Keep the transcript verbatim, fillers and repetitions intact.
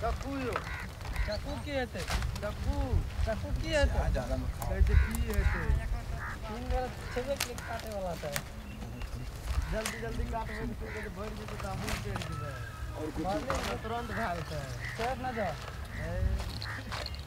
चाकू यो चाकू की हेते चाकू चाकू की हेते कैसे की हेते तीन बेर छेबे के काटे वाला था जल्दी जल्दी काटबे तो के भर जेते काबू पेड़ जेबे और कुछ तुरंत भागता है सेफ ना जा